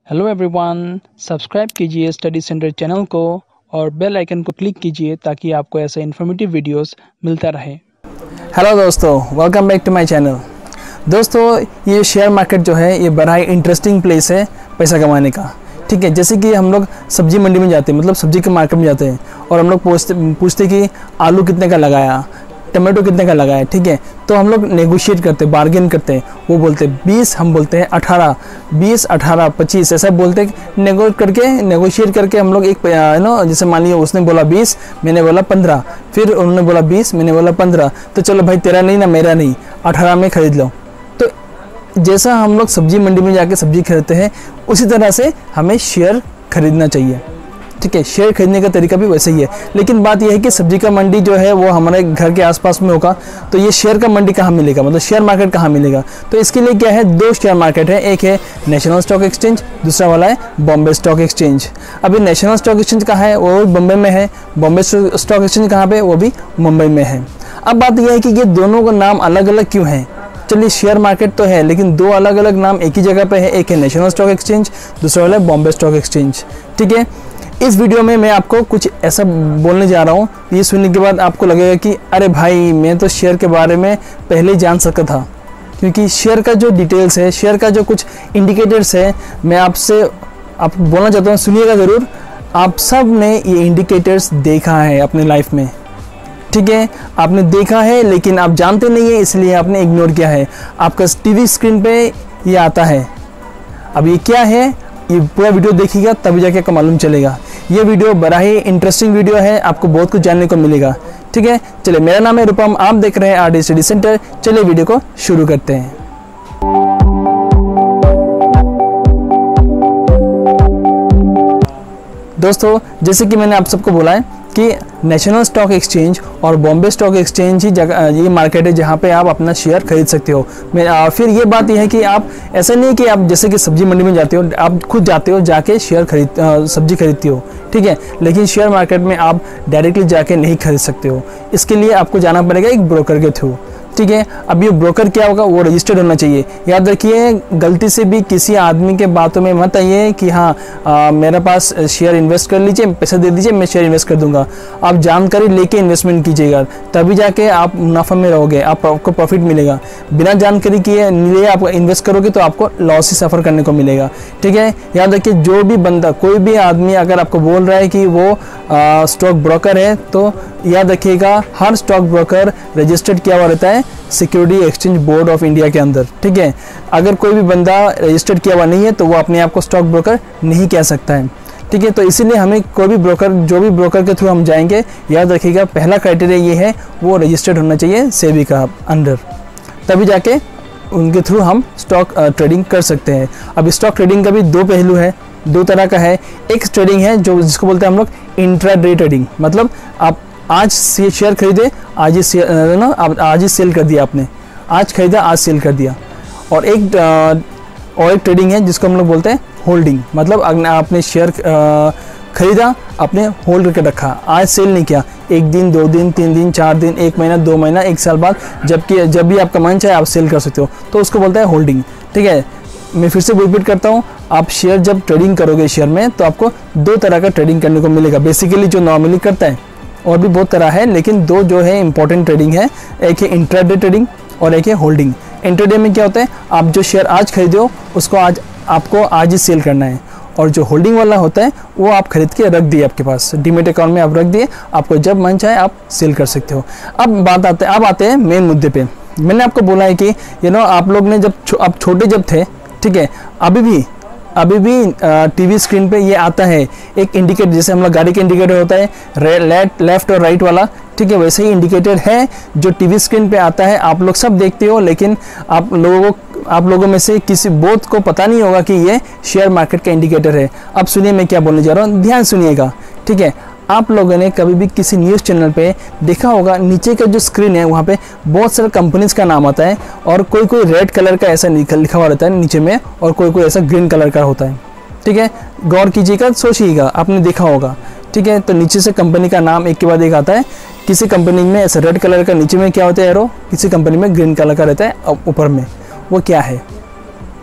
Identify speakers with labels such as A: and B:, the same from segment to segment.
A: Hello everyone, subscribe कीजिए study centre channel को और बेल आइकन को क्लिक कीजिए ताकि आपको ऐसे इन्फॉर्मेटिव वीडियोस मिलता रहे।
B: हेलो दोस्तों, welcome back to my channel. दोस्तों, ये शेयर मार्केट जो है ये बड़ा ही इंटरेस्टिंग प्लेस है पैसा कमाने का। ठीक है, जैसे कि हम लोग सब्जी मंडी में जाते हैं, मतलब सब्जी के मार्केट में जाते हैं और हम लोग पूछते कि आलू कितने का लगाया, टमाटो कितने का लगाया। ठीक है, तो हम लोग नेगोशिएट करते, बार्गेन करते हैं। वो बोलते 20, हम बोलते हैं 18, 20, 18, 25 ऐसा बोलते नेगोशिएट करके हम लोग एक जैसे मान लिया उसने बोला 20, मैंने बोला 15, फिर उन्होंने बोला 20, मैंने बोला 15, तो चलो भाई तेरा नहीं ना मेरा नहीं, 18 में खरीद लो। तो जैसा हम लोग सब्जी मंडी में जाके सब्जी खरीदते हैं उसी तरह से हमें शेयर खरीदना चाहिए। ठीक है, शेयर खरीदने का तरीका भी वैसे ही है। लेकिन बात यह है कि सब्जी का मंडी जो है वो हमारे घर के आसपास में होगा, तो ये शेयर का मंडी कहाँ मिलेगा, मतलब शेयर मार्केट कहाँ मिलेगा। तो इसके लिए क्या है, दो शेयर मार्केट है, एक है नेशनल स्टॉक एक्सचेंज, दूसरा वाला है बॉम्बे स्टॉक एक्सचेंज। अभी नेशनल स्टॉक एक्सचेंज कहाँ है, वो बॉम्बे में है। बॉम्बे स्टॉक एक्सचेंज कहाँ पे, वो भी मुंबई में है। अब बात यह है कि ये दोनों का नाम अलग अलग क्यों है। चलिए, शेयर मार्केट तो है लेकिन दो अलग अलग नाम एक ही जगह पे है, एक है नेशनल स्टॉक एक्सचेंज, दूसरा वाला है बॉम्बे स्टॉक एक्सचेंज। ठीक है, इस वीडियो में मैं आपको कुछ ऐसा बोलने जा रहा हूँ, ये सुनने के बाद आपको लगेगा कि अरे भाई मैं तो शेयर के बारे में पहले ही जान सकता था, क्योंकि शेयर का जो डिटेल्स है, शेयर का जो कुछ इंडिकेटर्स है, मैं आपको बोलना चाहता हूँ, सुनिएगा ज़रूर। आप सब ने ये इंडिकेटर्स देखा है अपने लाइफ में। ठीक है, आपने देखा है लेकिन आप जानते नहीं है, इसलिए आपने इग्नोर किया है। आपका टीवी स्क्रीन पे ये आता है। अब ये क्या है, ये पूरा वीडियो देखिएगा तभी जाके आपको मालूम चलेगा। ये वीडियो बड़ा ही इंटरेस्टिंग वीडियो है, आपको बहुत कुछ जानने को मिलेगा। ठीक है, चलिए, मेरा नाम है रूपम, आप देख रहे हैं आरडी स्टडी सेंटर। चलिए वीडियो को शुरू करते हैं। दोस्तों, जैसे कि मैंने आप सबको बोला है कि नेशनल स्टॉक एक्सचेंज और बॉम्बे स्टॉक एक्सचेंज ही जगह ये मार्केट है जहाँ पे आप अपना शेयर खरीद सकते हो। फिर ये बात यह है कि आप ऐसा नहीं कि आप जैसे कि सब्जी मंडी में जाते हो, आप खुद जाते हो, जाके शेयर सब्जी खरीदती हो। ठीक है, लेकिन शेयर मार्केट में आप डायरेक्टली जाके नहीं खरीद सकते हो, इसके लिए आपको जाना पड़ेगा एक ब्रोकर के थ्रू। ठीक है, अब ये ब्रोकर क्या होगा, वो रजिस्टर्ड होना चाहिए। याद रखिए, गलती से भी किसी आदमी के बातों में मत आइए कि हाँ मेरे पास शेयर इन्वेस्ट कर लीजिए, पैसा दे दीजिए, मैं शेयर इन्वेस्ट कर दूंगा। आप जानकारी लेके इन्वेस्टमेंट कीजिएगा, तभी जाके आप मुनाफा में रहोगे, आपको प्रॉफिट मिलेगा। बिना जानकारी किए लिए आप इन्वेस्ट करोगे तो आपको लॉस ही सफ़र करने को मिलेगा। ठीक है, याद रखिए, जो भी बंदा, कोई भी आदमी अगर आपको बोल रहा है कि वो स्टॉक ब्रोकर है, तो याद रखिएगा हर स्टॉक ब्रोकर रजिस्टर्ड किया हुआ रहता है security exchange board of India के अंदर। ठीक है, अगर कोई भी बंदा रजिस्टर्ड किया हुआ नहीं है तो वो अपने आप को स्टॉक ब्रोकर नहीं कह सकता है। ठीक है, तो इसीलिए हमें कोई भी ब्रोकर, जो भी ब्रोकर के थ्रू हम जाएंगे, याद रखिएगा पहला क्राइटेरिया ये है, वो रजिस्टर्ड होना चाहिए सेबी का अंडर, तभी जाके उनके थ्रू हम स्टॉक ट्रेडिंग कर सकते हैं। अब स्टॉक ट्रेडिंग का भी दो पहलू है, दो तरह का है। एक ट्रेडिंग है जो जिसको बोलते हैं हम लोग इंट्राडे ट्रेडिंग, मतलब आप आज शेयर खरीदे, आज ही सेल कर दिया आपने, आज खरीदा आज सेल कर दिया। और एक ट्रेडिंग है जिसको हम लोग बोलते हैं होल्डिंग, मतलब आपने शेयर खरीदा, आपने होल्ड करके रखा, आज सेल नहीं किया, 1 दिन 2 दिन 3 दिन 4 दिन 1 महीना 2 महीना 1 साल बाद जब भी आपका मन चाहे आप सेल कर सकते हो, तो उसको बोलते हैं होल्डिंग। ठीक है, मैं फिर से रिपीट करता हूँ, आप शेयर जब ट्रेडिंग करोगे शेयर में, तो आपको दो तरह का ट्रेडिंग करने को मिलेगा। बेसिकली जो नॉर्मली करता है, और भी बहुत तरह है, लेकिन दो जो है इंपॉर्टेंट ट्रेडिंग है, एक है इंट्राडे ट्रेडिंग और एक है होल्डिंग। इंट्राडे में क्या होता है, आप जो शेयर आज खरीदे हो उसको आपको आज ही सेल करना है, और जो होल्डिंग वाला होता है वो आप खरीद के रख दिए, आपके पास डीमेट अकाउंट में आप रख दिए, आपको जब मन चाहे आप सेल कर सकते हो। अब आते हैं मेन मुद्दे पे। मैंने आपको बोला है कि आप लोग ने आप छोटे जब थे, ठीक है, अभी भी टीवी स्क्रीन पे ये आता है एक इंडिकेटर, जैसे हम लोग गाड़ी का इंडिकेटर होता है लेफ्ट और राइट वाला। ठीक है, वैसे ही इंडिकेटर है जो टीवी स्क्रीन पे आता है, आप लोग सब देखते हो, लेकिन आप लोगों में से किसी बहुत को पता नहीं होगा कि ये शेयर मार्केट का इंडिकेटर है। अब सुनिए मैं क्या बोलने जा रहा हूँ, ध्यान सुनिएगा। ठीक है, आप लोगों ने कभी भी किसी न्यूज़ चैनल पे देखा होगा, नीचे का जो स्क्रीन है वहाँ पे बहुत सारे कंपनीज का नाम आता है, और कोई रेड कलर का ऐसा लिखा हुआ रहता है नीचे में, और कोई ऐसा ग्रीन कलर का होता है। ठीक है, गौर कीजिएगा, सोचिएगा, आपने देखा होगा। ठीक है, तो नीचे से कंपनी का नाम एक के बाद एक आता है। किसी कंपनी में ऐसा रेड कलर का नीचे में क्या होता है एरो, किसी कंपनी में ग्रीन कलर का रहता है ऊपर में, वो क्या है।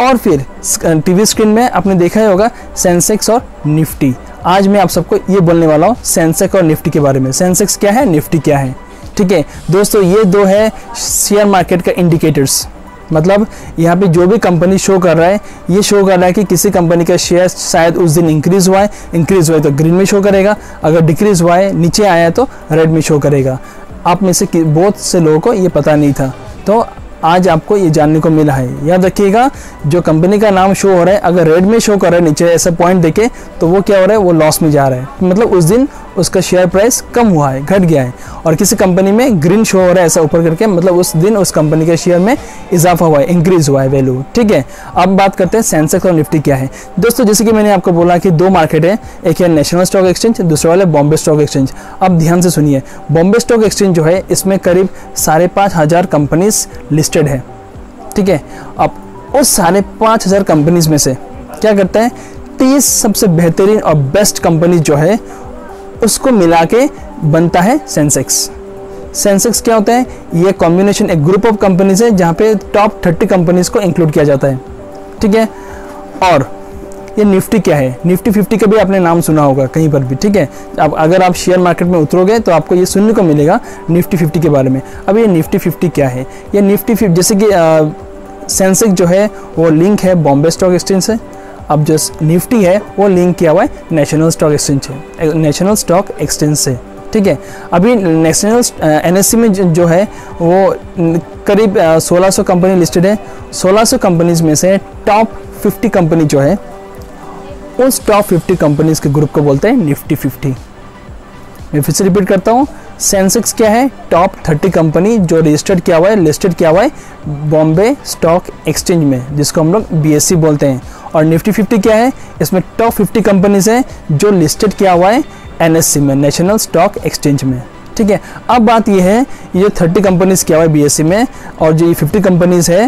B: और फिर टीवी स्क्रीन में आपने देखा ही होगा सेंसेक्स और निफ्टी। आज मैं आप सबको ये बोलने वाला हूँ सेंसेक्स और निफ्टी के बारे में। सेंसेक्स क्या है, निफ्टी क्या है। ठीक है दोस्तों, ये दो है शेयर मार्केट का इंडिकेटर्स। मतलब यहाँ पे जो भी कंपनी शो कर रहा है, ये शो कर रहा है कि किसी कंपनी का शेयर शायद उस दिन इंक्रीज हुआ है तो ग्रीन में शो करेगा, अगर डिक्रीज हुआ है, नीचे आया है तो रेड में शो करेगा। आप में से बहुत से लोगों को ये पता नहीं था, तो आज आपको ये जानने को मिला है। याद रखिएगा, जो कंपनी का नाम शो हो रहा है अगर रेड में शो कर रहा है नीचे ऐसा पॉइंट देके, तो वो क्या हो रहा है, वो लॉस में जा रहा है। मतलब उस दिन उसका शेयर प्राइस कम हुआ है, घट गया है। और किसी कंपनी में ग्रीन शो हो रहा है ऐसा ऊपर करके, मतलब उस दिन उस कंपनी के शेयर में इजाफा हुआ है, इंक्रीज हुआ है वैल्यू। ठीक है, अब बात करते हैं सेंसेक्स और निफ्टी क्या है। दोस्तों जैसे कि मैंने आपको बोला कि दो मार्केट है, एक है नेशनल स्टॉक एक्सचेंज, दूसरा वाला बॉम्बे स्टॉक एक्सचेंज। अब ध्यान से सुनिए, बॉम्बे स्टॉक एक्सचेंज जो है इसमें करीब 5,500 कंपनीज लिस्टेड है। ठीक है, अब उस 5,500 कंपनीज में से क्या करता है, 30 सबसे बेहतरीन और बेस्ट कंपनीज जो है उसको मिला के बनता है सेंसेक्स। सेंसेक्स क्या होता है, ये कॉम्बिनेशन एक ग्रुप ऑफ कंपनीज है जहाँ पे टॉप 30 कंपनीज को इंक्लूड किया जाता है। ठीक है, और ये निफ्टी क्या है, निफ्टी 50 का भी आपने नाम सुना होगा कहीं पर भी। ठीक है, अब अगर आप शेयर मार्केट में उतरोगे तो आपको ये सुनने को मिलेगा निफ्टी 50 के बारे में। अब ये निफ्टी 50 क्या है, ये निफ्टी 50 जैसे कि सेंसेक्स जो है वो लिंक है बॉम्बे स्टॉक एक्सचेंज से, अब जो निफ्टी है वो लिंक किया हुआ है नेशनल स्टॉक एक्सचेंज से। ठीक है, अभी नेशनल एनएससी में जो है वो करीब 1600 कंपनी लिस्टेड है। 1600 कंपनीज में से टॉप 50 कंपनी जो है, उस टॉप 50 कंपनीज के ग्रुप को बोलते हैं निफ्टी 50। मैं फिर से रिपीट करता हूँ, सेंसेक्स क्या है, टॉप 30 कंपनी जो लिस्टेड किया हुआ है बॉम्बे स्टॉक एक्सचेंज में, जिसको हम लोग बीएससी बोलते हैं। और निफ्टी 50 क्या है, इसमें टॉप 50 कंपनीज हैं जो लिस्टेड किया हुआ है एनएससी में, नेशनल स्टॉक एक्सचेंज में। ठीक है, अब बात यह है, ये 30 कंपनीज किया हुआ है बीएससी में और जो ये 50 कंपनीज है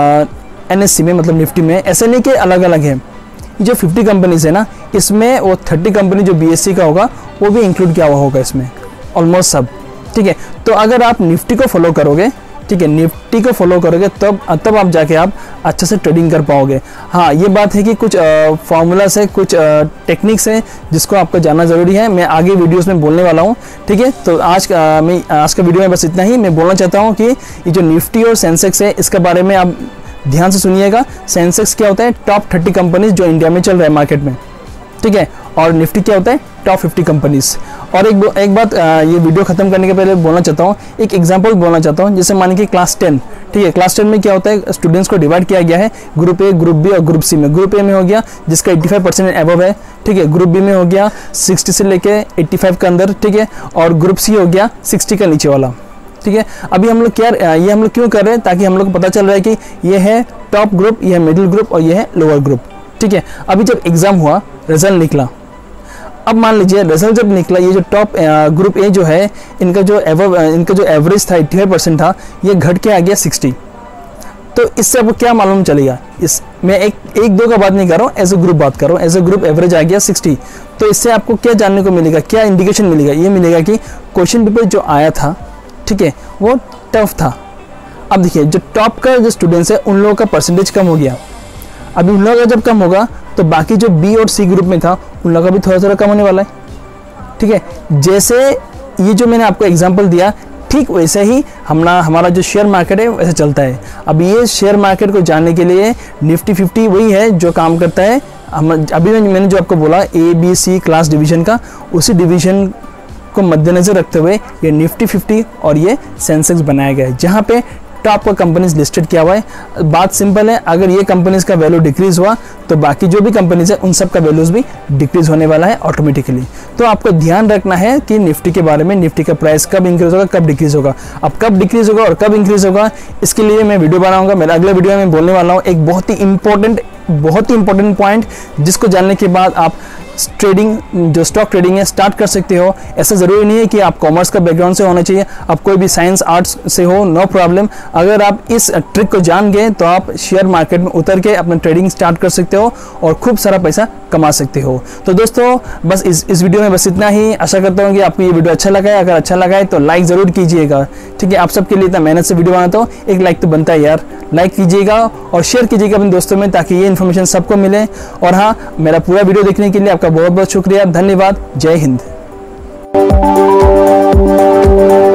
B: एनएससी में, मतलब निफ्टी में, ऐसे नहीं कि अलग अलग है। जो 50 कंपनीज है ना, इसमें वो 30 कंपनी जो बीएससी का होगा वो भी इंक्लूड किया हुआ होगा इसमें, ऑलमोस्ट सब। ठीक है, तो अगर आप निफ्टी को फॉलो करोगे, ठीक है, निफ्टी को फॉलो करोगे तब आप जाके आप अच्छे से ट्रेडिंग कर पाओगे। हाँ, ये बात है कि कुछ फार्मूलास है, कुछ टेक्निक्स है जिसको आपको जानना ज़रूरी है। मैं आगे वीडियोस में बोलने वाला हूँ। ठीक है, तो आज का वीडियो में बस इतना ही। मैं बोलना चाहता हूँ कि ये जो निफ्टी और सेंसेक्स है इसके बारे में आप ध्यान से सुनिएगा। सेंसेक्स क्या होता है, टॉप 30 कंपनीज जो इंडिया में चल रहा है मार्केट में। ठीक है, और निफ्टी क्या होता है, टॉप 50 कंपनीज। और एक बात ये वीडियो खत्म करने के पहले बोलना चाहता हूँ, एक एग्जांपल बोलना चाहता हूँ। जैसे मान के क्लास 10, ठीक है, क्लास 10 में क्या होता है, स्टूडेंट्स को डिवाइड किया गया है ग्रुप ए, ग्रुप बी और ग्रुप सी में। ग्रुप ए में हो गया जिसका 85% एबव है, ठीक है, ग्रुप बी में हो गया 60 से लेके 85 के अंदर, ठीक है, और ग्रुप सी हो गया 60 का नीचे वाला। ठीक है, अभी हम लोग ये हम लोग क्यों कर रहे हैं, ताकि हम लोग को पता चल रहा है कि ये है टॉप ग्रुप, ये है मिडिल ग्रुप और ये है लोअर ग्रुप। ठीक है, अभी जब एग्जाम हुआ, रिजल्ट निकला, अब मान लीजिए रिजल्ट जब निकला, ये जो टॉप ग्रुप ए जो है, इनका जो एवरेज था 85% था, ये घट के आ गया 60। तो इससे आपको क्या मालूम चलेगा, मैं एक दो का बात नहीं कर रहा हूँ, एज ए ग्रुप बात कर रहा हूँ। एज ए ग्रुप एवरेज आ गया 60। तो इससे आपको क्या जानने को मिलेगा, क्या इंडिकेशन मिलेगा, ये मिलेगा कि क्वेश्चन पेपर जो आया था, ठीक है, वो टफ था। अब देखिए, जो टॉप का जो स्टूडेंट्स है उन लोगों का परसेंटेज कम हो गया। अभी उन लोगों का जब कम होगा तो बाकी जो बी और सी ग्रुप में था उन लोगों का भी थोड़ा थोड़ा कम होने वाला है। ठीक है, जैसे ये जो मैंने आपको एग्जांपल दिया, ठीक वैसे ही हमारा जो शेयर मार्केट है वैसे चलता है। अब ये शेयर मार्केट को जानने के लिए निफ्टी 50 वही है जो काम करता है। अभी मैंने जो आपको बोला A B C class division का, उसी डिवीजन को मद्देनजर रखते हुए ये निफ्टी 50 और ये सेंसेक्स बनाया गया है, जहाँ पे टॉप का कंपनीज लिस्टेड किया हुआ है। बात सिंपल है, अगर ये कंपनीज का वैल्यू डिक्रीज हुआ तो बाकी जो भी कंपनीज है उन सब का वैल्यूज भी डिक्रीज होने वाला है ऑटोमेटिकली। तो आपको ध्यान रखना है कि निफ्टी के बारे में, निफ्टी का प्राइस कब इंक्रीज होगा, कब डिक्रीज होगा। अब कब डिक्रीज होगा और कब इंक्रीज होगा, इसके लिए मैं वीडियो बनाऊंगा। मेरा अगले वीडियो में बोलने वाला हूँ एक बहुत ही इंपॉर्टेंट बहुत ही इंपॉर्टेंट पॉइंट जिसको जानने के बाद आप ट्रेडिंग जो स्टॉक ट्रेडिंग है स्टार्ट कर सकते हो। ऐसा ज़रूरी नहीं है कि आप कॉमर्स का बैकग्राउंड से होना चाहिए, आप कोई भी साइंस आर्ट्स से हो, नो प्रॉब्लम। अगर आप इस ट्रिक को जान गए तो आप शेयर मार्केट में उतर के अपना ट्रेडिंग स्टार्ट कर सकते हो और खूब सारा पैसा कमा सकते हो। तो दोस्तों बस इस वीडियो में बस इतना ही। आशा करता हूँ कि आपको ये वीडियो अच्छा लगा है। अगर अच्छा लगा है तो लाइक ज़रूर कीजिएगा, ठीक है। आप सबके लिए इतना मेहनत से वीडियो बनाता हूँ, एक लाइक तो बनता है यार। लाइक कीजिएगा और शेयर कीजिएगा अपने दोस्तों में ताकि ये इन्फॉर्मेशन सबको मिले। और हाँ, मेरा पूरा वीडियो देखने के लिए आपका बहुत बहुत शुक्रिया, धन्यवाद, जय हिंद।